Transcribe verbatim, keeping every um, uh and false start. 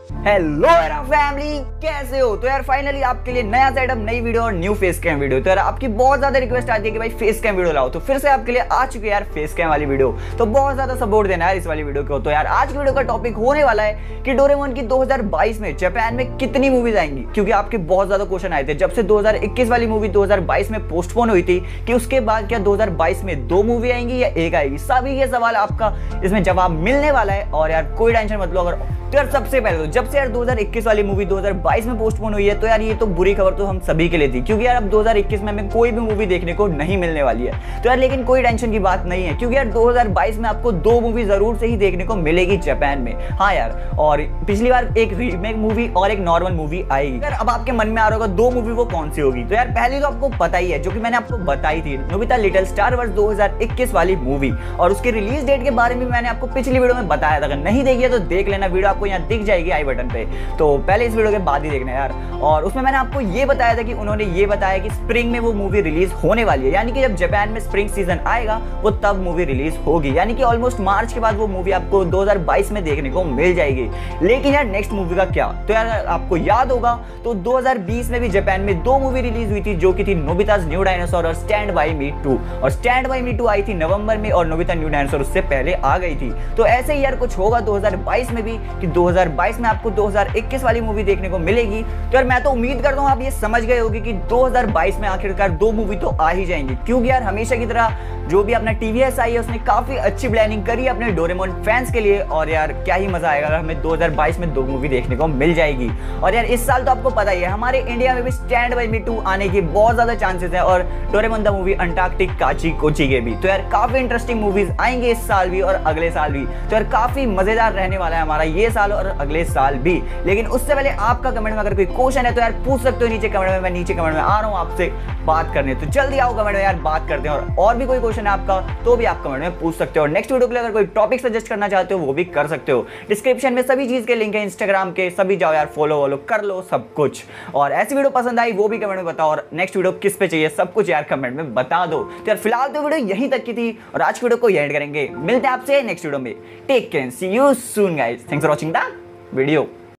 Hello यार family, कैसे हो? तो यार फाइनली आपके लिए नया सेटअप, नई वीडियो और न्यू फेस कैम वीडियो। तो यार आपकी बहुत ज्यादा रिक्वेस्ट आती है कि भाई फेस कैम वीडियो लाओ, तो फिर से आपके लिए आ चुके हैं यार फेस कैम वाली वीडियो। तो बहुत ज्यादा सपोर्ट देना यार इस वाली वीडियो को। तो यार आज की वीडियो का टॉपिक होने वाला है कि डोरेमोन की दो हज़ार बाईस में जापान में कितनी मूवीज आएंगी, क्योंकि आपके बहुत ज्यादा क्वेश्चन आए थे जब से दो हज़ार इक्कीस वाली मूवी दो हज़ार बाईस में पोस्टपोन हुई थी कि उसके बाद क्या दो हज़ार बाईस में दो मूवी आएंगी या एक आएगी। सभी ये सवाल आपका इसमें जवाब मिलने वाला है। और यार कोई टेंशन मत लो। अगर तो यार सबसे पहले तो जब से यार दो हज़ार इक्कीस वाली मूवी दो हज़ार बाईस में पोस्टपोन हुई है, तो यार ये तो बुरी खबर तो हम सभी के लिए थी, क्योंकि यार अब दो हज़ार इक्कीस में हमें कोई भी मूवी देखने को नहीं मिलने वाली है। तो यार लेकिन कोई टेंशन की बात नहीं है, क्योंकि यार दो हज़ार बाईस में आपको दो मूवी जरूर से ही देखने को मिलेगी जापान में। हाँ यार, और पिछली बार एक रीमेक मूवी और एक नॉर्मल मूवी आएगी। यार अब आपके मन में आ रहा होगा दो मूवी वो कौन सी होगी। तो यार पहली तो आपको पता ही है, जो कि मैंने आपको बताई थी, नोबिता लिटिल स्टार वर्स दो हज़ार इक्कीस वाली मूवी, और उसके रिलीज डेट के बारे में मैंने आपको पिछली वीडियो में बताया था। अगर नहीं देखी है तो देख लेना, वीडियो आपको यहाँ दिख जाएगी बटन पे। तो पहले इस वीडियो के बाद ही देखना यार। और उसमें मैंने आपको ये बताया था कि उन्होंने ये बताया कि स्प्रिंग में वो मूवी रिलीज होने वाली है, यानी कि जब जापान में स्प्रिंग सीजन आएगा वो तब मूवी रिलीज होगी, यानी कि ऑलमोस्ट मार्च के बाद वो मूवी आपको दो हज़ार बाईस में देखने को मिल जाएगी। लेकिन यार नेक्स्ट मूवी का क्या? तो यार आपको याद होगा तो दो हज़ार बीस में भी जापान में दो मूवी रिलीज हुई थी, जो कि थी नोबिता's न्यू डायनासोर और स्टैंड बाय मी टू। और स्टैंड बाय मी टू आई थी नवंबर में और नोबिता न्यू डायनासोर उससे पहले आ गई थी। तो ऐसे ही यार कुछ होगा दो हज़ार बाईस में भी कि दो हज़ार बाईस में आपको दो हज़ार इक्कीस वाली मूवी देखने को मिलेगी। तो यार मैं तो उम्मीद करता हूं आप ये समझ गए होंगे कि दो हज़ार बाईस में आखिरकार दो मूवी तो आ ही जाएंगी, क्योंकि यार हमेशा की तरह जो भी अपना टीवीएस आई है उसने काफी अच्छी प्लानिंग करी है अपने डोरेमोन फैंस के लिए। और यार क्या ही मजा आएगा अगर हमें दो हज़ार बाईस में दो मूवी देखने को मिल जाएगी। और यार इस साल तो आपको पता ही है हमारे इंडिया में भी स्टैंड बाय मी टू आने की बहुत ज्यादा चांसेस है, और डोरेमोन द मूवी अंटार्कटिक काची कोची के भी। तो यार काफी इंटरेस्टिंग मूवीज आएंगे इस साल भी और अगले साल भी। तो यार काफी मजेदार रहने वाला है हमारा ये साल और अगले साल भी। लेकिन उससे पहले आपका कमेंट में अगर कोई क्वेश्चन है तो यार पूछ सकते हो नीचे कमेंट में। मैं नीचे कमेंट में आ रहा हूँ आपसे बात करने, तो जल्दी आओ कमेंट में यार बात करते हैं। और और भी कोई क्वेश्चन है आपका तो भी आप कमेंट में पूछ सकते हो। और नेक्स्ट वीडियो के लिए अगर कोई टॉपिक सजेस्ट करना चाहते हो वो भी कर सकते हो। डिस्क्रिप्शन में सभी चीज के लिंक है, इंस्टाग्राम के, सभी जाओ यार, फॉलो वॉलो कर लो सब कुछ। और ऐसी वीडियो पसंद आई वो भी कमेंट में बताओ, और नेक्स्ट वीडियो किस पे चाहिए सब कुछ यार कमेंट में बता दो। तो यार फिलहाल तो वीडियो यहीं तक की थी और आज की वीडियो को एंड करेंगे। मिलते हैं आपसे नेक्स्ट वीडियो में। Take care, see you soon guys. Thanks for watching the video.